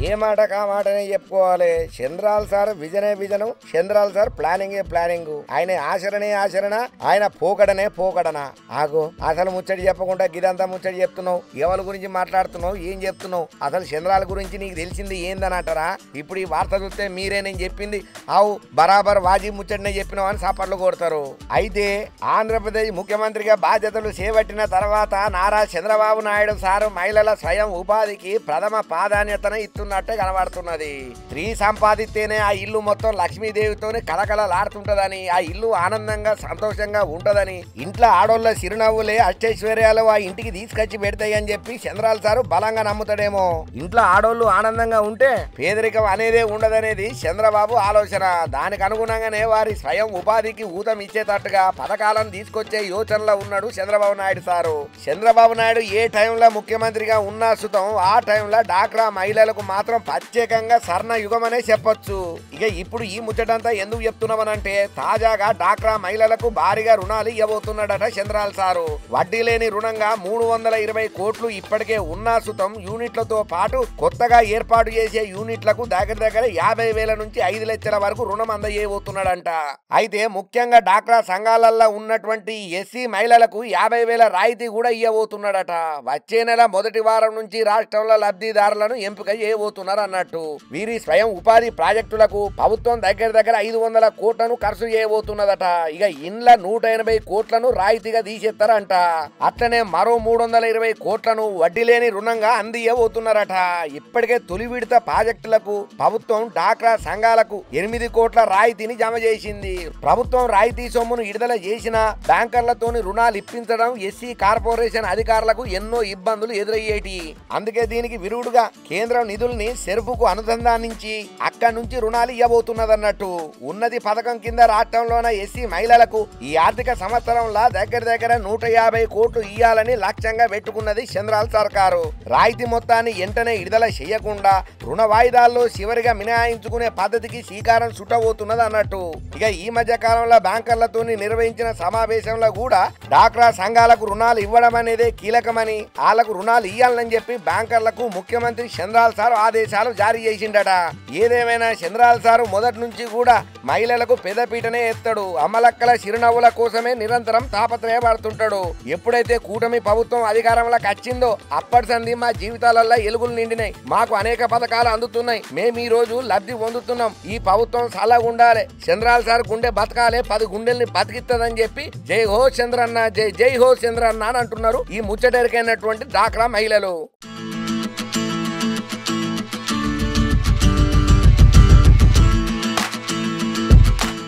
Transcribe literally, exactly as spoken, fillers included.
ఏ మాట కా మాటనే చెప్పుకోవాలి. చంద్రాల్ సార్ విజనే విజనం, చంద్రాల్ సార్ ప్లానింగే ప్లానింగ్. ఆయన ఆచరణే ఆచరణ, ఆయన పోకడనే పోకడనా. ఆగో అసలు ముచ్చడి చెప్పకుండా గిదంతా ముచ్చడి చెప్తున్నావు. ఎవరి గురించి మాట్లాడుతున్నావు, ఏం చెప్తున్నావు? అసలు చంద్రాల గురించి నీకు తెలిసింది ఏందని అంటారా? ఇప్పుడు ఈ వార్త చూస్తే మీరే నేను చెప్పింది అవు బరాబర్ వాజీ ముచ్చడినే చెప్పినావు అని సాపట్లు కొడతారు. అయితే ఆంధ్రప్రదేశ్ ముఖ్యమంత్రిగా బాధ్యతలు చేపట్టిన తర్వాత నారా చంద్రబాబు నాయుడు సారు మహిళల స్వయం ఉపాధికి ప్రథమ ప్రాధాన్యతను ఇస్తున్నట్టే కనబడుతున్నది. స్త్రీ సంపాదిస్తేనే ఆ ఇల్లు మొత్తం లక్ష్మీదేవితోనే కలకలలాడుతుంటదని, ఆ ఇల్లు ఆనందంగా సంతోషంగా ఉంటదని, ఇంట్లో ఆడోళ్ళ చిరునవ్వులే అష్టైశ్వర్యాలు ఆ ఇంటికి తీసుకొచ్చి పెడతాయని చెప్పి చంద్రాల సారు బలంగా నమ్ముతాడేమో. ఇంట్లో ఆడోళ్ళు ఆనందంగా ఉంటే పేదరికం అనేదే ఉండదనేది చంద్రబాబు ఆలోచన. దానికి అనుగుణంగానే వారి స్వయం ఉపాధికి ఊతం ఇచ్చేటట్టుగా పథకాలను తీసుకొచ్చే యోచనలో ఉన్నాడు చంద్రబాబు నాయుడు సారు. చంద్రబాబు నాయుడు ఏ టైంలో ముఖ్యమంత్రిగా ఉన్నా సుతం ఆ టైంలో డాక్రా మహిళలకు మాత్రం ప్రత్యేకంగా స్వర్ణ యుగమనే చెప్పొచ్చు. ఇక ఇప్పుడు ఈ ముచ్చటంతా ఎందుకు చెప్తున్నామనంటే తాజాగా డాక్రా మహిళలకు భారీగా రుణాలు ఇవ్వబోతున్నాడట చంద్రాల సారు. వడ్డీ లేని రుణంగా మూడు వందల ఇరవై కోట్లు ఇప్పటికే ఉన్నా సుతం యూనిట్లతో పాటు కొత్తగా ఏర్పాటు చేసే యూనిట్లకు దగ్గర దగ్గర యాభై వేల నుంచి ఐదు లక్షల వరకు రుణం అందజేయబోతున్నాడంట. అయితే ముఖ్యంగా డాక్రా సంఘాలలో ఉన్నటువంటి ఎస్సీ మహిళలకు యాభై వేల రాయితీ కూడా ఇవ్వబోతున్నాడట. వచ్చే నెల మొదటి వారం నుంచి రాష్ట్రంలో లబ్ధిదారులను ఎంపిక చేయబోతున్నారు అన్నట్టు. వీరి స్వయం ఉపాధి ప్రాజెక్టులకు ప్రభుత్వం దగ్గర దగ్గర ఐదు వందల కోట్లను ఖర్చు చేయబోతున్నదట. ఇక ఇండ్ల నూట ఎనభై కోట్లను రాయితీగా తీసేస్తారంట. అట్లనే మరో మూడు వందల ఇరవై కోట్లను వడ్డీ లేని రుణంగా అందియబోతున్నారట. ఇప్పటికే తొలి విడత ప్రాజెక్టులకు ప్రభుత్వం డాక్రా సంఘాలకు ఎనిమిది కోట్ల రాయితీని జమ చేసింది. ప్రభుత్వం రాయితీ సొమ్మును విడుదల చేసిన బ్యాంకర్లతోని రుణాలు ఇప్పించడం ఎస్సీ కార్పొరేషన్ అధికారులకు ఎన్నో ఇబ్బందులు ఎదురయ్యేటి. అందుకే దీనికి విరుడుగా కేంద్రం నిధుల్ని సెర్పుకు అనుసంధానించి అక్కడి నుంచి రుణాలు ఇవ్వబోతున్నదన్నట్టు. ఉన్నది పథకం కింద రాష్ట్రంలోన ఎస్సీ మహిళలకు ఈ ఆర్థిక సంవత్సరంలో దగ్గర దగ్గర నూట యాభై కోట్లు ఇయ్యాలని లక్ష్యంగా పెట్టుకున్నది చంద్రాల సర్కారు. రాయితీ మొత్తాన్ని వెంటనే విడుదల చేయకుండా రుణ వాయిదాల్లో చివరిగా మినహాయించుకునే పద్ధతికి శ్రీకారం చుట్టబోతున్నది అన్నట్టు. ఇక ఈ మధ్య కాలంలో బ్యాంకర్లతో నిర్వహించిన సమావేశంలో కూడా డాక్రా సంఘాలకు రుణాలు ఇవ్వడం అనేదే కీలకమని, వాళ్లకు రుణాలు ఇయ్యాలని చెప్పి బ్యాంకర్లకు ముఖ్యమంత్రి చంద్రాల సారు ఆదేశాలు జారీ చేసిండట. ఏదేమైనా చంద్రాల సారు మొదటి నుంచి కూడా మహిళలకు పెదపీటనే ఎత్తాడు. అమలక్కల చిరునవ్వుల కోసమే నిరంతరం తాపత్రయపడుతుంటాడు. ఎప్పుడైతే కూటమి ప్రభుత్వం అధికారంలోకి వచ్చిందో అప్పటి సంది మా జీవితాలలో ఎలుగులు నిండినాయి, మాకు అనేక పథకాలు అందుతున్నాయి, మేము ఈ రోజు లబ్ధి పొందుతున్నాం, ఈ ప్రభుత్వం సలహా ఉండాలి, చంద్రాల సార్ గుండె బతకాలే, పది గుండెల్ని బతికిస్తుందని చెప్పి జై హో చంద్రన్న, జై జై హో చంద్రన్న అని అంటున్నారు ఈ ముచ్చటెరికైనటువంటి డాక్రా మహిళలు.